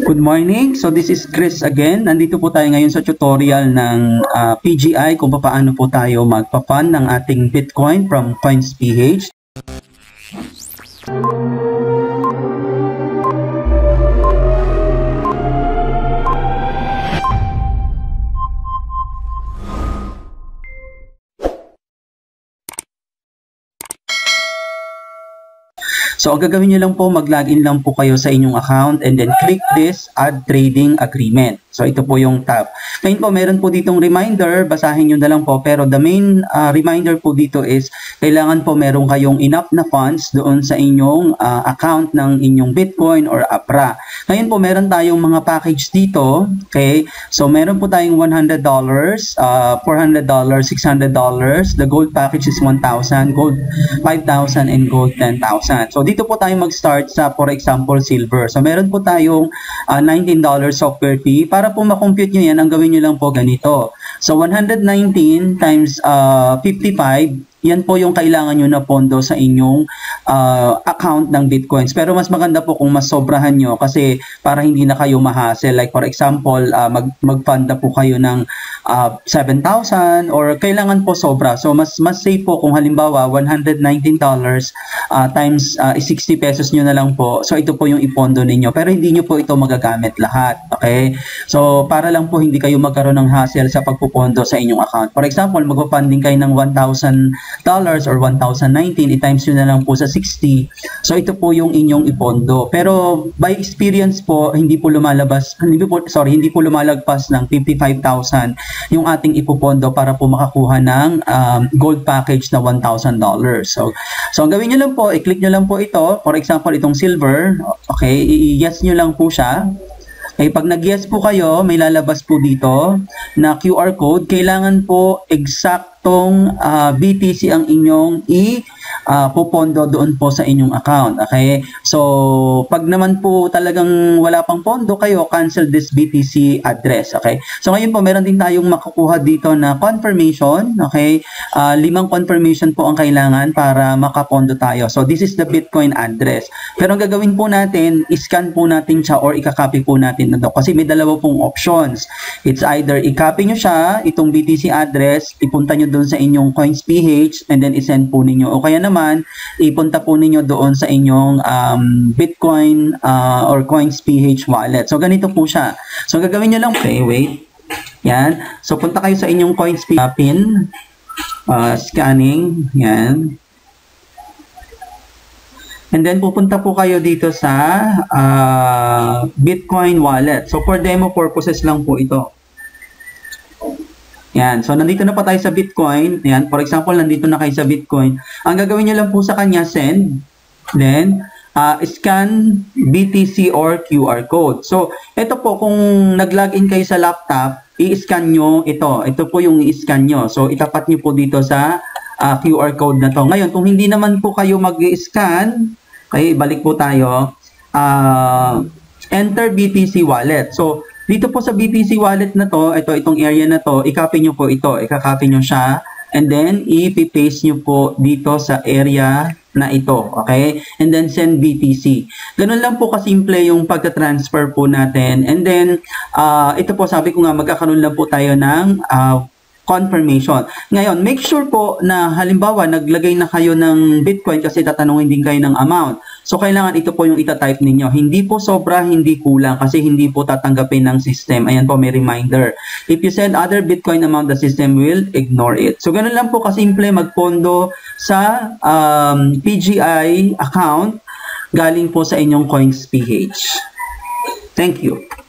Good morning. So this is Chris again. Nandito po tayo ngayon sa tutorial ng PGI kung paano po tayo magpa-fund ng ating Bitcoin from CoinsPH. So, ang gagawin nyo lang po, mag-login lang po kayo sa inyong account and then click this Add Trading Agreement. So, ito po yung tab. Ngayon po, meron po ditong reminder. Basahin nyo na lang po. Pero the main reminder po dito is, kailangan po meron kayong enough na funds doon sa inyong account ng inyong Bitcoin or APRA. Ngayon po, meron tayong mga package dito. Okay? So, meron po tayong $100, $400, $600. The gold package is 1,000, gold 5,000, and gold 10,000. So, dito po tayo mag-start sa, for example, silver. So, meron po tayong $19 software fee. Para po makompute nyo yan, ang gawin nyo lang po ganito. So, 119 times 55, yan po yung kailangan nyo na pondo sa inyong account ng Bitcoins. Pero mas maganda po kung mas sobrahan nyo kasi para hindi na kayo mahasel. Like for example, mag-fund na po kayo ng 7,000 or kailangan po sobra. So mas safe po kung halimbawa $119 times 60 pesos nyo na lang po. So ito po yung ipondo ninyo. Pero hindi nyo po ito magagamit lahat. Okay? So para lang po hindi kayo magkaroon ng hassle sa pagpupondo sa inyong account. For example, mag-funding kayo ng $1,000 or 1,019, i-times nyo na lang po sa 60. So ito po yung inyong ipondo. Pero by experience po, hindi po lumalagpas ng 55,000 yung ating ipopondo para po makakuha ng gold package na $1,000. So ang gawin nyo lang po, i-click nyo lang po ito. For example, itong silver. Okay, i-yes nyo lang po siya. Okay, pag nag-yes po kayo, may lalabas po dito na QR code. Kailangan po eksaktong BTC ang inyong pupondo doon po sa inyong account. Okay? So, pag naman po talagang wala pang pondo kayo, cancel this BTC address. Okay? So, ngayon po, meron din tayong makukuha dito na confirmation. Okay? 5 confirmation po ang kailangan para makapondo tayo. So, this is the Bitcoin address. Pero ang gagawin po natin, iscan po natin siya or ikakopy po natin na kasi may dalawa pong options. It's either i-copy nyo siya, itong BTC address, ipunta nyo doon sa inyong CoinsPH, and then isend po ninyo. O kaya naman, ipunta po ninyo doon sa inyong Bitcoin or CoinsPH wallet. So, ganito po siya. So, gagawin nyo lang, okay, wait. Yan. So, punta kayo sa inyong CoinsPH pin, scanning, yan. And then, pupunta po kayo dito sa Bitcoin wallet. So, for demo purposes lang po ito. Yan. So, nandito na pa tayo sa Bitcoin. Yan. For example, nandito na kayo sa Bitcoin. Ang gagawin nyo lang po sa kanya, send. Then, scan BTC or QR code. So, ito po, kung nag-login kayo sa laptop, i-scan nyo ito. Ito po yung i-scan nyo. So, itapat nyo po dito sa QR code na to. Ngayon, kung hindi naman po kayo mag-scan, okay, balik po tayo, enter BTC wallet. So, dito po sa BTC wallet na to, itong area na to, i-copy nyo po ito. I-copy nyo siya. And then, i-paste nyo po dito sa area na ito. Okay? And then, send BTC. Ganun lang po kasimple yung pagka-transfer po natin. And then, ito po, sabi ko nga, magkakaroon lang po tayo ng confirmation. Ngayon, make sure po na halimbawa, naglagay na kayo ng Bitcoin kasi tatanungin din kayo ng amount. So, kailangan ito po yung itatype ninyo. Hindi po sobra, hindi kulang kasi hindi po tatanggapin ng system. Ayan po, may reminder. If you send other Bitcoin amount, the system will ignore it. So, ganun lang po kasimple magpondo sa PGI account galing po sa inyong CoinsPH. Thank you.